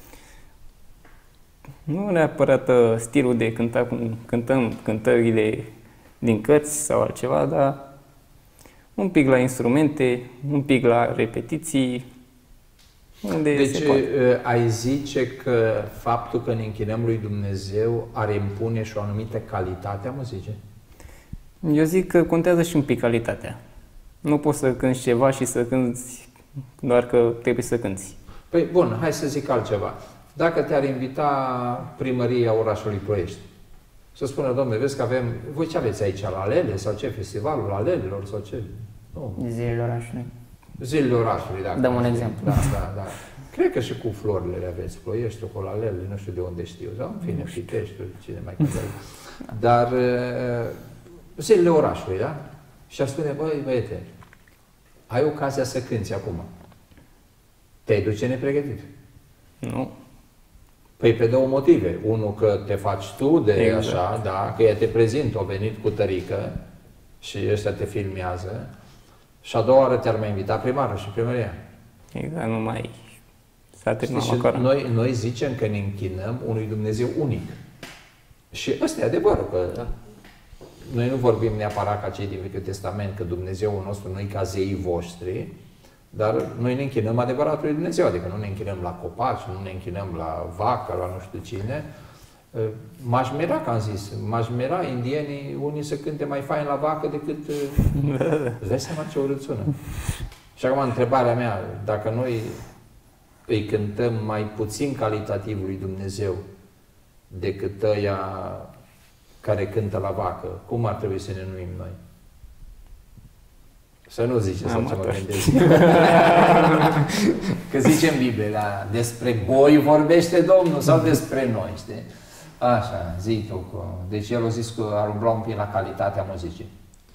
Nu neapărat stilul de cânta cum cântăm cântările din cărți sau altceva, dar un pic la instrumente, un pic la repetiții, unde deci se poate. ai zice că faptul că ne închinăm lui Dumnezeu ar impune și o anumită calitate a muzicii? Eu zic că contează și un pic calitatea. Nu poți să cânti ceva și să cânti doar că trebuie să cânti. Păi bun, hai să zic altceva. Dacă te-ar invita primăria orașului Ploiești, să spună, domnule, vezi că avem... Voi ce aveți aici, la Alele sau ce? Festivalul Alelelor sau ce? Nu. Zilele orașului. Zilele orașului, dacă dăm un exemplu. Da. Cred că și cu florile le aveți, Ploieștiul, cu Alele, nu știu de unde știu, sau în fine, Piteștiul, cine mai cântă. Dar zilele orașului, da? Și ar spune, băi, băiete, ai ocazia să cânti acum. Te-ai duce nepregătit. Nu. Păi pe două motive. Unul, că te faci tu de exact. Așa, da, că ea te prezintă, o venit cu tărică și ăștia te filmează. Și a doua oară te-ar mai invita primarul și primăria. Exact, nu mai s-a terminat Știi, măcar. noi zicem că ne închinăm unui Dumnezeu unic. Și ăsta e adevărul, că noi nu vorbim neapărat ca cei din Vechiul Testament, că Dumnezeul nostru nu e ca zeii voștri, dar noi ne închinăm adevăratului Dumnezeu, adică nu ne închinăm la copaci, nu ne închinăm la vacă, la nu știu cine. M-aș mira, că am zis, m-aș mira indienii unii să cânte mai fain la vacă decât... Îți dai seama ce urât-sună. Și acum întrebarea mea, dacă noi îi cântăm mai puțin calitativ lui Dumnezeu decât ăia care cântă la vacă, cum ar trebui să ne numim noi? Să nu ziceți sau ce mă gândesc. Că zicem Biblia, despre boi vorbește Domnul sau despre noi, știi? Așa, zi tu. Deci el a zis că ar umbla un pic la calitatea muzicii.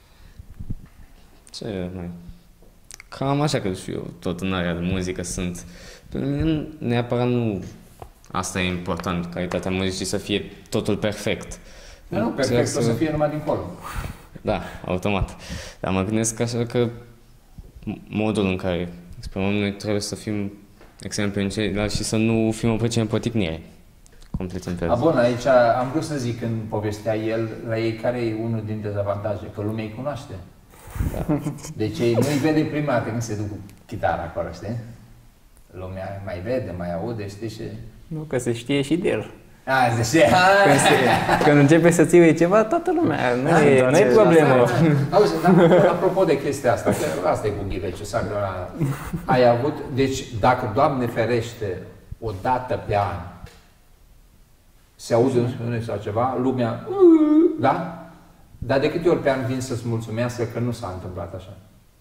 Ce mai? Cam așa că și eu, tot în area de muzică sunt. Pentru mine neapărat nu asta e important, calitatea muzicii să fie totul perfect. Nu, perfect o să fie numai dincolo. Da, automat. Dar mă gândesc așa că modul în care exprimăm noi trebuie să fim exemplu în ceilalți și să nu fim o plăcere în poticnire. Complet în fel. Bun, aici am vrut să zic, când povestea el, la ei care e unul din dezavantaje, că lumea îi cunoaște. Da. Deci ei nu-i vede prima dată când se duc cu chitara acolo, știi? Lumea mai vede, mai aude, știi, și... Nu, că se știe și de el. Zice, Când începe să ții ceva, toată lumea, nu e problemă. Auzi, dar apropo de chestia asta, că asta e cu ghiveciul, ai avut, deci dacă Doamne ferește o dată pe an, se aude un sau ceva, lumea, da? Dar de câte ori pe an vin să-ți mulțumească că nu s-a întâmplat așa?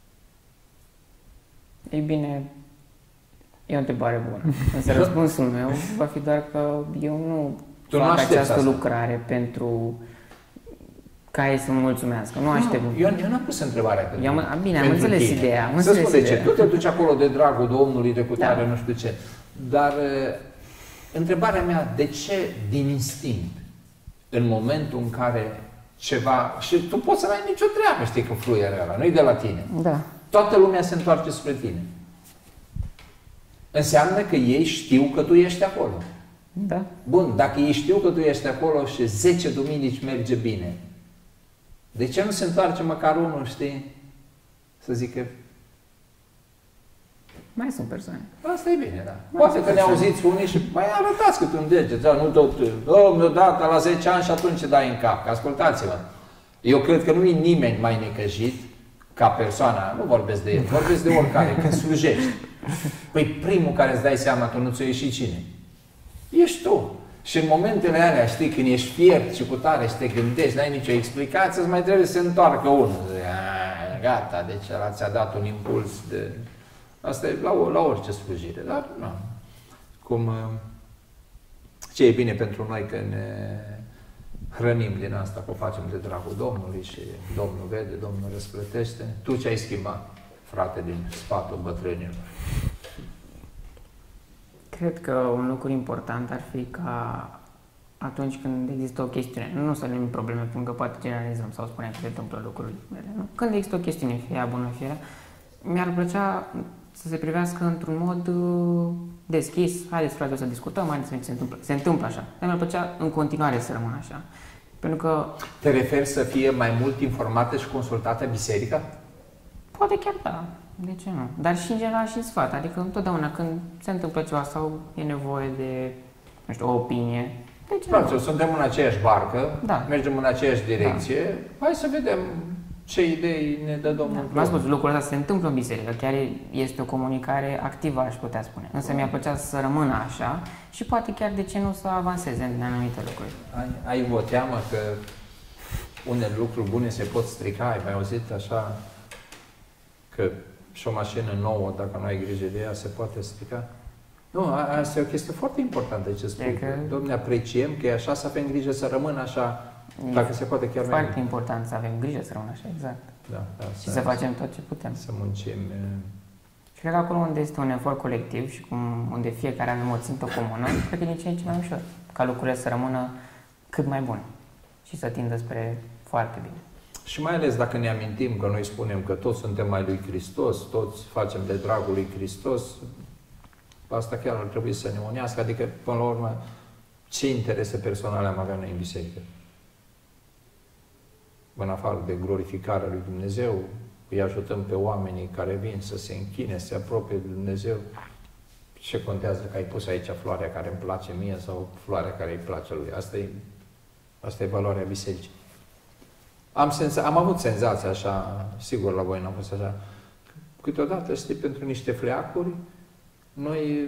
Ei bine, e o întrebare bună. Însă răspunsul meu va fi doar că eu nu fac această lucrare pentru ca ei să mă mulțumească. Nu aștept. Eu n-am pus întrebarea pe bine, am înțeles ideea. Să spun de ce. Tu te duci acolo de dragul Domnului, de cutare, nu știu ce. Dar întrebarea mea, de ce din instinct, în momentul în care ceva... Și tu poți să n-ai nicio treabă, știi, că fluierul ăla, nu-i de la tine. Da. Toată lumea se întoarce spre tine. Înseamnă că ei știu că tu ești acolo. Da. Bun, dacă ei știu că tu ești acolo și 10 duminici merge bine, de ce nu se întoarce măcar unul, știi? Să zică... Mai sunt persoane. Asta e bine, da. Poate că ne auziți unii și mai arătați câte un deget, da, nu tot, odată la 10 ani și atunci dai în cap. Că ascultați-mă, eu cred că nu e nimeni mai necăjit ca persoana, nu vorbesc de el, vorbesc de oricare, când slujești. Păi primul care îți dai seama că nu ți-o ieși cine? Ești tu. Și în momentele alea, știi, când ești fiert și cu tare și te gândești, n-ai nicio explicație, îți mai trebuie să se întoarcă unul. Gata, deci ăla ți-a dat un impuls de... Asta e la orice slujire, dar nu. Cum... Ce e bine pentru noi că ne hrănim din asta, că o facem de dragul Domnului și Domnul vede, Domnul răsplătește. Tu ce ai schimbat, frate, din sfatul bătrânilor? Cred că un lucru important ar fi ca atunci când există o chestiune, nu să avem probleme, pentru că poate generalizăm sau spunem că se întâmplă lucruri mele, nu? Când există o chestiune, fie ea bună, fie ea, mi-ar plăcea să se privească într-un mod deschis. Haideți, frate, să discutăm, haideți să se întâmplă așa. Dar mi-ar plăcea în continuare să rămână așa. Pentru că... Te referi să fie mai mult informată și consultată biserica? Poate chiar da. De ce nu? Dar și în general și în sfat. Adică întotdeauna când se întâmplă ceva sau e nevoie de, nu știu, o opinie, de ce nu? Suntem în aceeași barcă, da. Mergem în aceeași direcție, da. Hai să vedem ce idei ne dă Domnul. V-am spus, lucrul ăsta se întâmplă în biserică, chiar este o comunicare activă, aș putea spune. Însă mi-ar plăcea să rămână așa și poate chiar de ce nu să avanseze în anumite lucruri. Ai o teamă că unele lucruri bune se pot strica? Ai mai auzit așa că și o mașină nouă, dacă nu ai grijă de ea, se poate strica? Nu, asta e o chestie foarte importantă ce spui. Dom'le, apreciem că e așa, să avem grijă să rămână așa, dacă se poate chiar mai foarte important să avem grijă să rămână așa, exact. Da, și să facem tot ce putem. Să muncim. Și cred că acolo unde este un efort colectiv și unde fiecare avem o țintă comună, cred că e din ce în ce mai ușor, ca lucrurile să rămână cât mai bune și să tindă spre foarte bine. Și mai ales dacă ne amintim că noi spunem că toți suntem mai lui Hristos, toți facem de dragul lui Hristos, asta chiar ar trebui să ne unească, adică, până la urmă, ce interese personale am avea noi în biserică? În afară de glorificarea lui Dumnezeu, îi ajutăm pe oamenii care vin să se închine, să se apropie de Dumnezeu. Ce contează că ai pus aici floarea care îmi place mie sau floarea care îi place lui? Asta e valoarea bisericii. Am avut senzația așa, sigur la voi n-am fost așa, câteodată, știi, pentru niște fleacuri, noi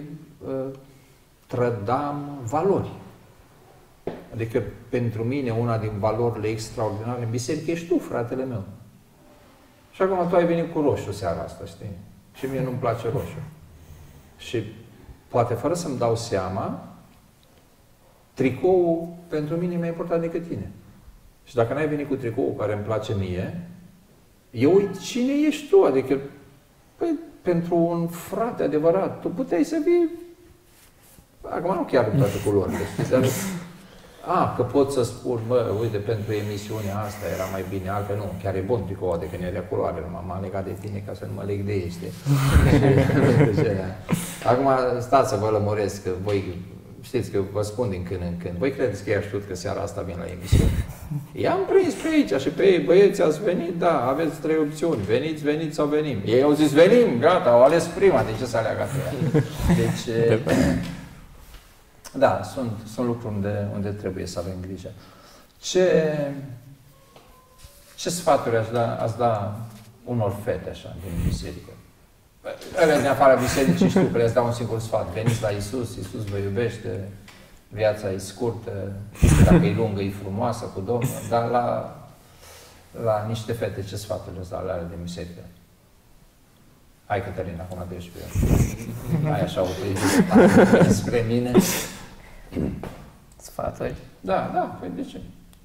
trădam valori. Adică, pentru mine, una din valorile extraordinare în biserică ești tu, fratele meu. Și acum tu ai venit cu roșu seara asta, știi? Și mie nu-mi place roșu. Și poate fără să-mi dau seama, tricoul pentru mine e mai important decât tine. Și dacă n-ai venit cu tricoul care îmi place mie, eu uit cine ești tu. Adică, păi, pentru un frate adevărat, tu puteai să vii... Acum nu chiar toate culorile, știi? Dar, că pot să spun, bă, uite, pentru emisiunea asta era mai bine, altfel nu, chiar e bun tricou, adică ne de culoare, m-am legat de tine ca să nu mă leg de ei, știi? Acum, stați să vă lămuresc, că voi știți că vă spun din când în când, voi credeți că i-a știut că seara asta vin la emisiune? I-am prins pe aici și pe ei, băieți, ați venit, da, aveți 3 opțiuni, veniți sau venim. Ei au zis venim, gata, au ales prima, de ce să aleagă ea? Deci, da, sunt lucruri unde trebuie să avem grijă. Ce sfaturi ați da unor fete așa din biserică? Ele din afara bisericii știu că le-ați da un singur sfat. Veniți la Iisus, Iisus vă iubește, viața e scurtă, dacă e lungă, e frumoasă cu Domnul, dar la niște fete ce sfaturi le-ați da la ele din biserică? Hai, Cătălina, acum te ești pe eu. Hai așa o privire spre mine. Sfaturi? Da, păi de ce?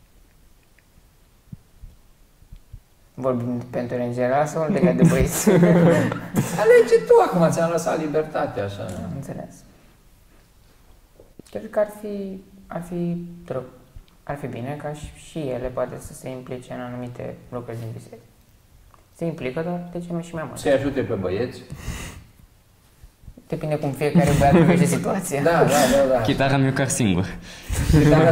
Vorbim pentru în general sau legat de băieți? Alege tu, acum ți-am lăsat libertatea, așa. Am înțeles. Cred că ar fi bine ca și ele poate să se implice în anumite lucruri din biserică. Se implică, dar de ce nu și mai mult? Să-i ajute pe băieți. Depinde cum fiecare băiat privește situația. Da. Chitara mi-o car singur. Chitara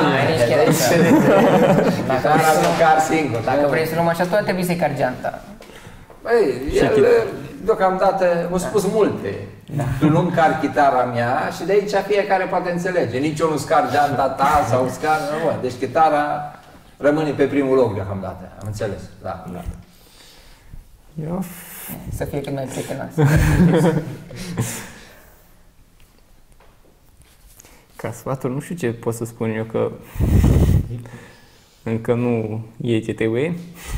măcar singur. Dacă vrei să luăm așa, tot trebuie să-i car geanta. Băi, el deocamdată a spus multe. Tu nu-mi car chitara mea și de aici fiecare poate înțelege. Nici eu nu scar geanta ta sau scar... Deci chitara rămâne pe primul loc deocamdată. Am înțeles, da. Eu... Să fie cât mai prietenos. Ca sfaturi, nu știu ce pot să spun eu, că încă nu e ce trebuie.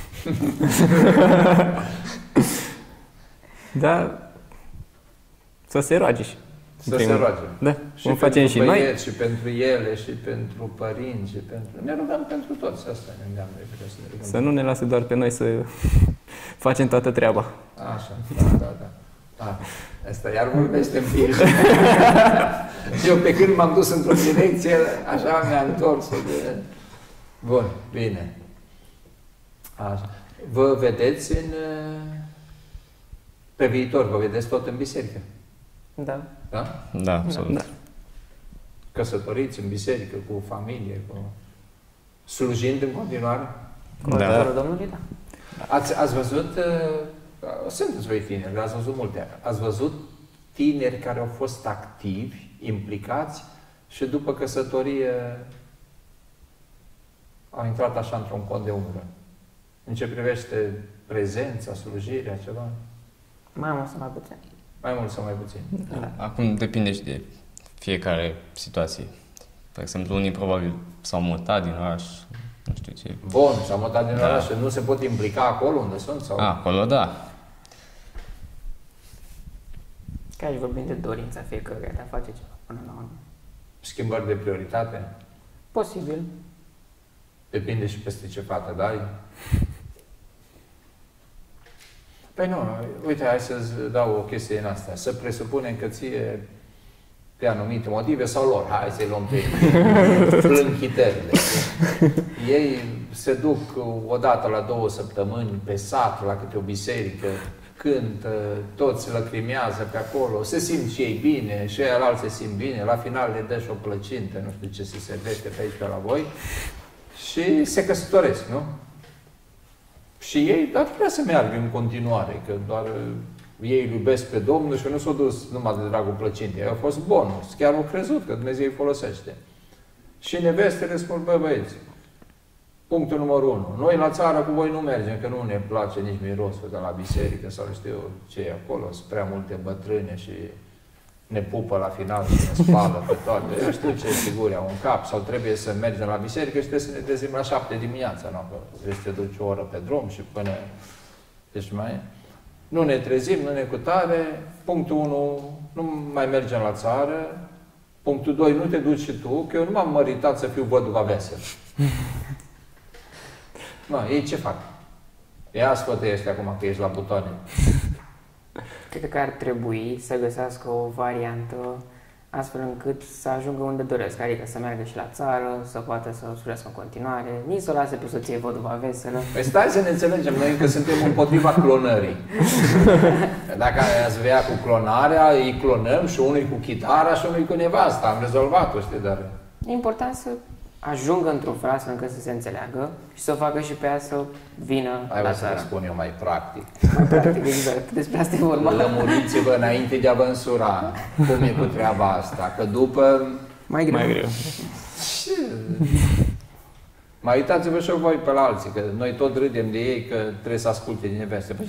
Dar să se roage și. Să se roage. Da, și cum facem și noi. Și pentru ele, și pentru părinți, și pentru... Ne rugăm pentru toți, asta ne îndeamnă. Să nu ne lase doar pe noi să facem toată treaba. Așa, da. Asta iar vorbește în fir. Eu pe când m-am dus într-o direcție, așa mi-am întors. Bun, bine. Așa. Vă vedeți pe viitor, vă vedeți tot în biserică? Da. Da? Da, absolut. Da. Căsătoriți în biserică, cu familie, slujind în continuare? Da. Domnului, da. Ați văzut, sunteți voi tineri, ați văzut multe, ați văzut tineri care au fost activi, implicați și după căsătorie au intrat așa într-un cod de umbră. În ce privește prezența, slujirea, ceva? Mai mult sau mai puțin. Mai mult sau mai puțin. Da. Acum depinde și de fiecare situație. De exemplu, unii probabil s-au mutat din oraș, nu știu ce. Bun, s-au mutat din oraș și nu se pot implica acolo unde sunt? Sau? Acolo, da. Că aici vorbim de dorința fiecăruia de a face ceva până la urmă. Schimbări de prioritate? Posibil. Depinde și peste ce fată dai. Păi nu, uite, hai să-ți dau o chestie în asta. Să presupunem că ție, pe anumite motive, sau lor, hai să-i luăm pe plânchitările. Ei se duc o dată la 2 săptămâni pe sat, la câte o biserică, cântă, toți lăcrimează pe acolo, se simt și ei bine, și ei se simt bine, la final le dă și o plăcintă, nu știu ce se servește pe aici, pe la voi, și se căsătoresc, nu? Și ei, dar trebuie să meargă în continuare, că doar ei îl iubesc pe Domnul și nu s-au dus numai de dragul plăcintei. Au fost bonus, chiar au crezut că Dumnezeu îi folosește. Și nevestele spun, bă, băieți, punctul numărul 1. Noi la țară cu voi nu mergem, că nu ne place nici mirosul de la biserică sau știu ce e acolo. Sunt prea multe bătrâne și ne pupă la final și ne spală pe toate. Eu știu ce figuri au în cap. Sau trebuie să mergem la biserică și trebuie să ne trezim la 7 dimineața. Nu? Trebuie să te duci o oră pe drum și până... Deci mai... Nu ne trezim, nu ne cutare. Punctul 1, nu mai mergem la țară. Punctul 2, nu te duci și tu, că eu nu m-am măritat să fiu văduva veselă. Nu, ei ce fac? Ia sfătuiește acum că ești la butoane. Cred că ar trebui să găsească o variantă astfel încât să ajungă unde doresc, adică să meargă și la țară, să poată să slujească în continuare, nici să o lase pe soție văduva veselă. Păi stai să ne înțelegem, noi încă suntem împotriva clonării. Dacă ați vrea cu clonarea, îi clonăm și unul cu chitara și unul cu nevasta, am rezolvat-o, știi, dar... E important să ajungă într-un fel astfel încât să se înțeleagă și să o facă și pe ea să vină Hai la să vă țară. spun eu mai practic. Practic, exact. Despre asta e vorba. Lămuriți-vă înainte de a vă însura cum e cu treaba asta, că după... Mai greu. Mai greu. Mai uitați-vă și voi pe la alții, că noi tot râdem de ei că trebuie să asculte din neveste. Păi ce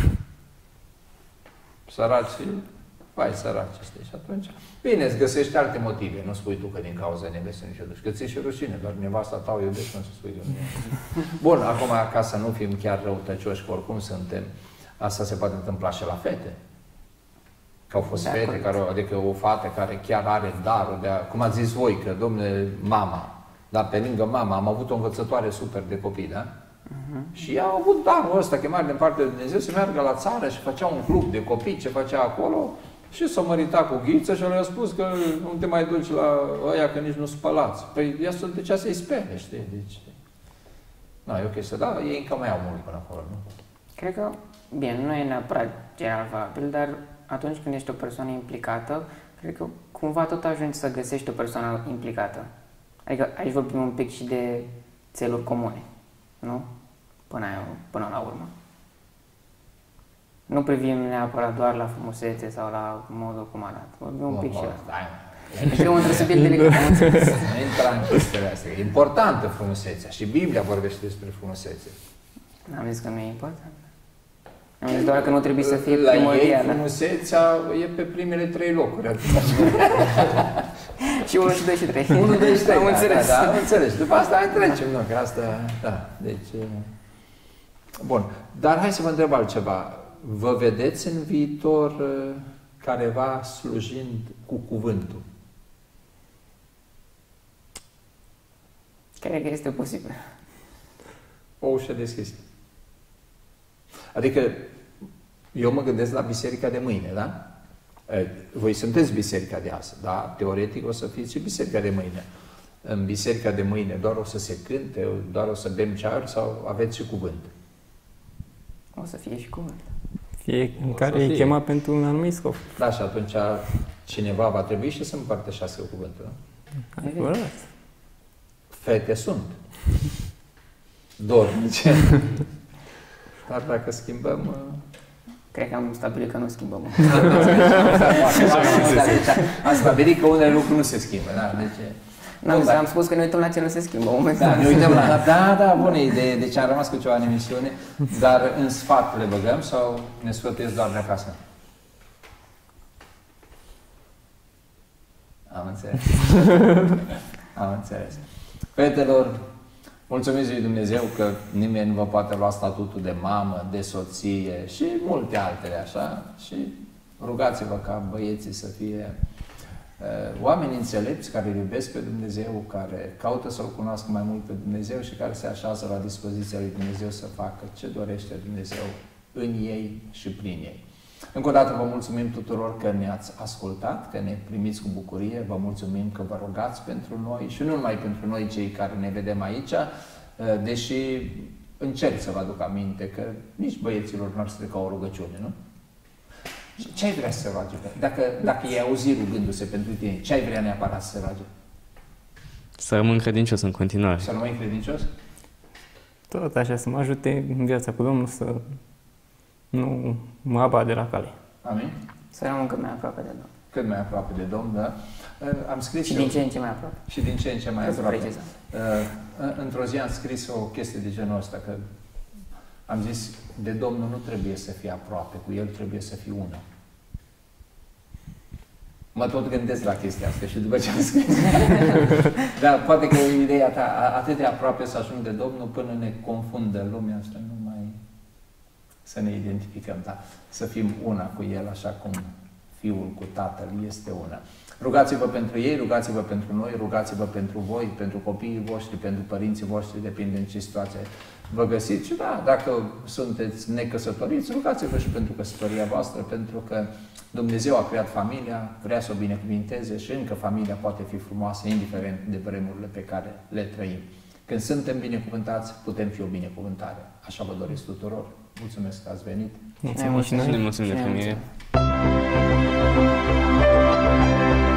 săraci, vai săraci ăștia. Și atunci, bine, îți găsești alte motive. Nu spui tu că din cauza nevestei nu-și duci, că ți-e și rușine, doar nevasta ta o iubești, nu să spui eu. Bun, acum, ca să nu fim chiar răutăcioși, că oricum suntem, asta se poate întâmpla și la fete. Că au fost fete, care, adică o fată care chiar are darul de a, cum ați zis voi, că, domnule, mama, dar pe lângă mama am avut o învățătoare super de copii, da? Și ea a avut darul ăsta, chemare din partea lui Dumnezeu, să meargă la țară și făcea un club de copii, ce făcea acolo, și s-a măritat cu Ghiță și le-a spus că nu te mai duci la ăia, că nici nu spălați. Păi ea se ducea să-i spere, știi? Deci, nu, e ok să da, ei încă mai au mult până acolo, nu? Cred că, bine, nu e neapărat general valabil, dar atunci când ești o persoană implicată, cred că cumva tot ajungi să găsești o persoană implicată. Adică aici vorbim un pic și de țeluri comune, nu? Până la urmă. Nu privim neapărat doar la frumusețe sau la modul cum arată. Vorbim un pic și la... E un subiect delicat, am înțeles. Nu intra în chestiile astea. E importantă frumusețea și Biblia vorbește despre frumusețe. N-am zis că nu e important. Am zis doar că nu trebuie să fie la ei primordială. frumusețea e pe primele 3 locuri. Și 1 și 2 și 3. 1, 2 și 3. Am înțeles. Da, am înțeles. După asta mai trecem, nu, că asta, da. Deci, bun. Dar hai să vă întreb altceva. Vă vedeți în viitor careva slujind cu cuvântul? Cred că este posibil. O ușă deschisă. Adică, eu mă gândesc la biserica de mâine, da? Voi sunteți biserica de azi, da? Teoretic o să fiți și biserica de mâine. În biserica de mâine doar o să se cânte, doar o să bem ceaiuri sau aveți și cuvânt? O să fie și cuvânt. Fiecare e chemat pentru un anumit scop. Da, și atunci cineva va trebui și să împărtășească cuvântul, nu? Adevărat. Fete sunt. Dornice. Dar dacă schimbăm... Cred că am stabilit că nu schimbăm. Am stabilit că unele lucruri nu se schimbă, da? Deci, Am spus că ne uităm la ce nu se schimbă momentan. Da, ne uităm la... Da, bună idee. Deci am rămas cu ceva în emisiune, dar în sfat le băgăm sau ne sfătuiesc doar de acasă? Am înțeles. Am înțeles. Fetelor, mulțumesc lui Dumnezeu că nimeni nu vă poate lua statutul de mamă, de soție și multe altele așa. Și rugați-vă ca băieții să fie oameni înțelepți care îl iubesc pe Dumnezeu, care caută să-L cunoască mai mult pe Dumnezeu și care se așează la dispoziția lui Dumnezeu să facă ce dorește Dumnezeu în ei și prin ei. Încă o dată vă mulțumim tuturor că ne-ați ascultat, că ne primiți cu bucurie, vă mulțumim că vă rugați pentru noi și nu numai pentru noi cei care ne vedem aici, deși încerc să vă aduc aminte că nici băieților noastre ca o rugăciune, nu? Ce ai vrea să se roage? Dacă i-ai auzit rugându-se pentru tine, ce ai vrea neapărat să se roage? Să rămân credincios în continuare. Să rămâi credincios? Tot așa, să mă ajute în viața cu Domnul să nu mă abat de la cale. Amin? Să rămân cât mai aproape de Domnul. Cât mai aproape de Domn, da? Am scris Și din ce în ce mai aproape. Și din ce în ce mai Ca să aproape. precizăm. Într-o zi am scris o chestie de genul ăsta, că am zis, de Domnul nu trebuie să fii aproape, cu El trebuie să fii una. Mă tot gândesc la chestia asta și după ce am scris. Dar poate că ideea ta, atât de aproape să ajung de Domnul până ne confundă lumea asta, nu mai să ne identificăm, dar să fim una cu El, așa cum Fiul cu Tatăl este una. Rugați-vă pentru ei, rugați-vă pentru noi, rugați-vă pentru voi, pentru copiii voștri, pentru părinții voștri, depinde în ce situație vă găsiți. Și da, dacă sunteți necăsătoriți, rugați-vă și pentru căsătoria voastră, pentru că Dumnezeu a creat familia, vrea să o binecuvinteze și încă familia poate fi frumoasă, indiferent de vremurile pe care le trăim. Când suntem binecuvântați, putem fi o binecuvântare. Așa vă doresc tuturor. Mulțumesc că ați venit. Mulțumim și noi. Ne mulțumim de primire. Mulțumim.